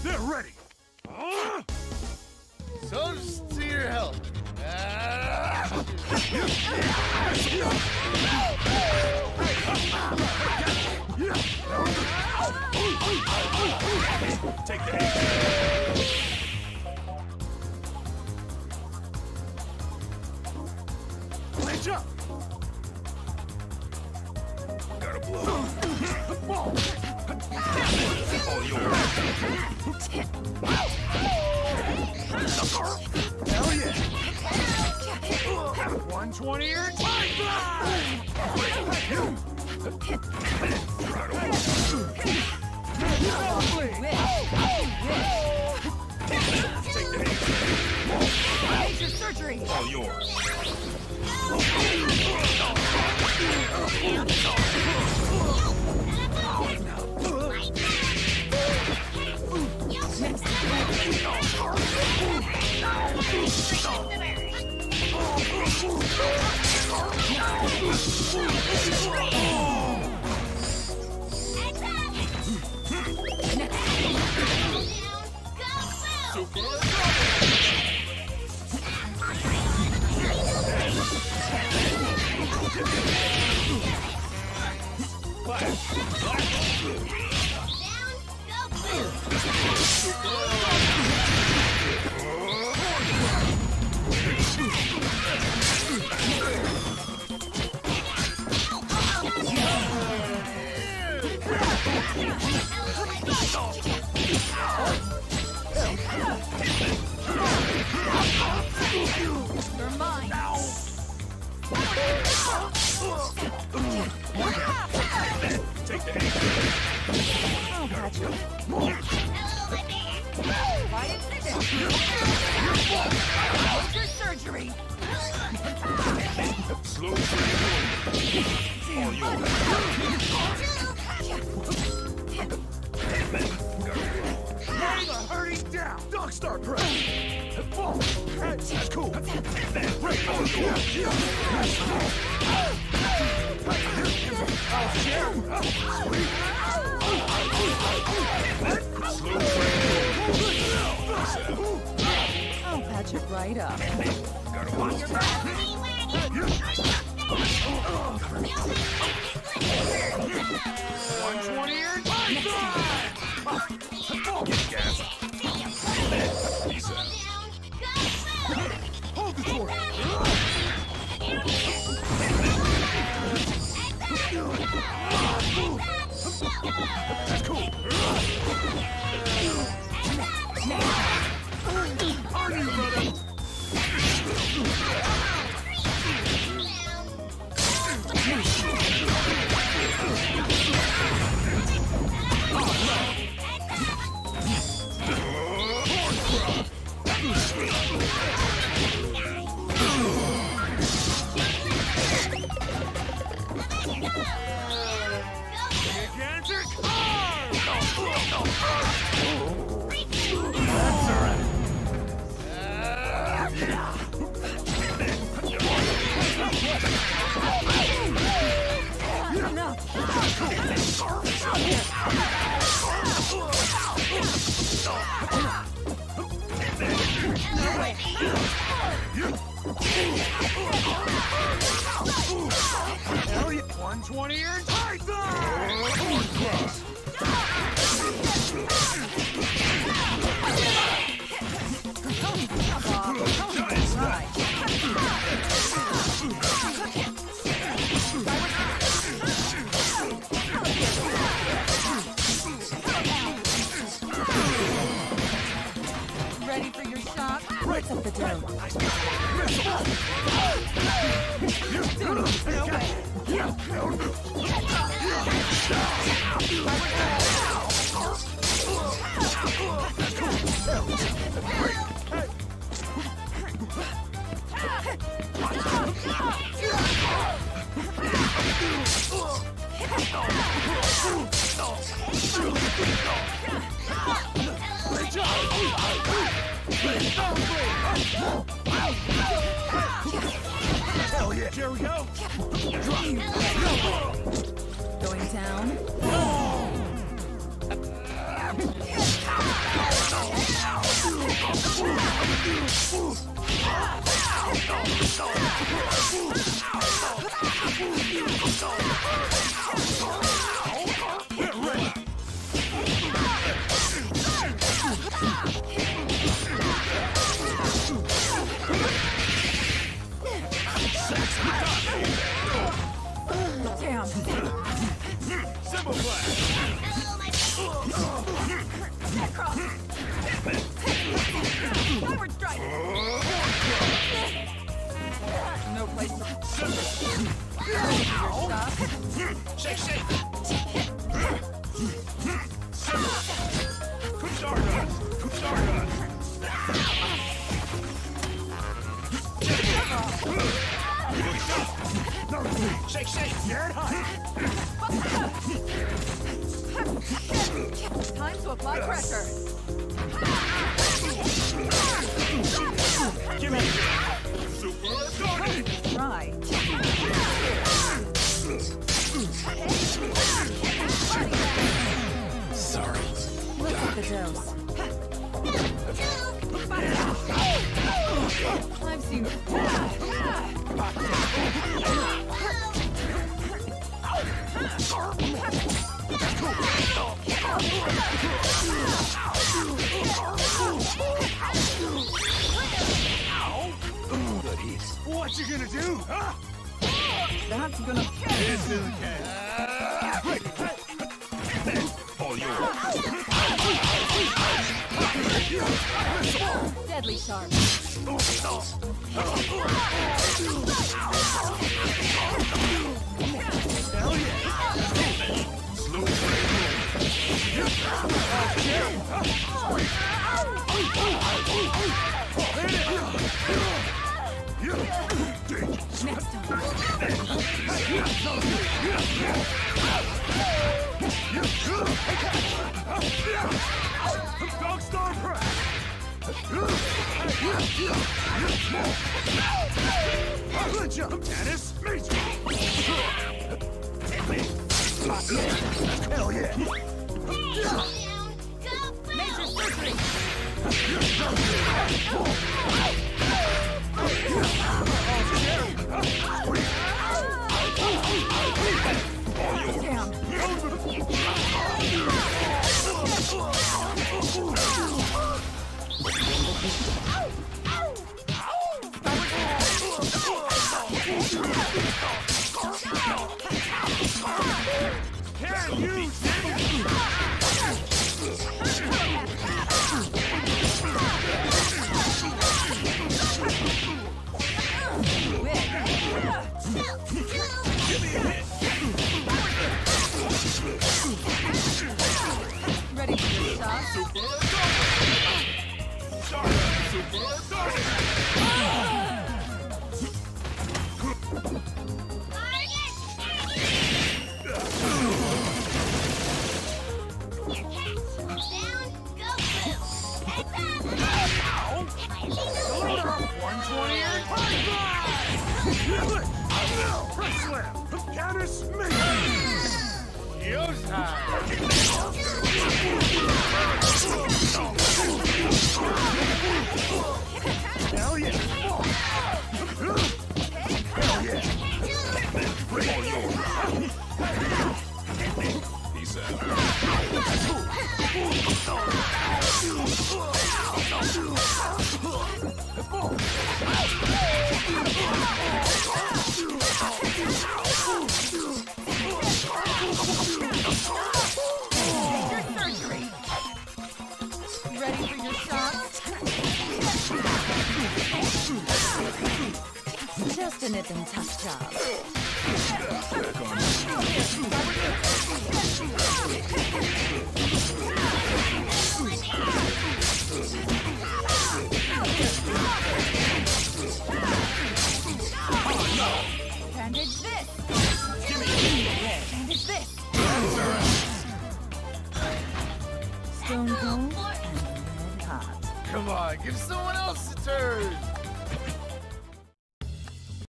They're ready. So's to your help. Take the aim. Let's jump. Gotta blow. Ball. All yours. Hell yeah. 120 or time Major surgery. all yours. You're mine. Take the aim. Oh, Patrick. Why didn't Major surgery. Slow training. All yours. Lay the hurting down. Dog start press. Ball. That's cool. Break on Slow Oh, Patrick, right up. Gotta watch your back. 120 or get gas. Peace out. Hold the fort. That's cool. On you, brother. Hell yeah! 120 or Ready for your shot? Right up the dome. Hell yeah! Here we go! Going down. Damn. Symbol blast. Forward strike. No place to stop. Shake, shake. Stardust. Stardust. Shake, shake. Get high. Time to apply pressure. Give me super started. Try. Sorry. Look at the dose. I've seen What you gonna do, huh? that's gonna It's okay. All yours. deadly sharp. Hell yeah. Slow Next time. Dog star press. Good jump, Dennis. Major. Hell yeah. Major surgery. Damn. Can you Ready for your shot? Press slam! Dennis Hell yeah! Hell yeah! Peace Surgery. Ready for your shot? Just a nip and tuck job. Bandage this. Bandage this. Stone cold and red hot. Come on, give someone else a turn.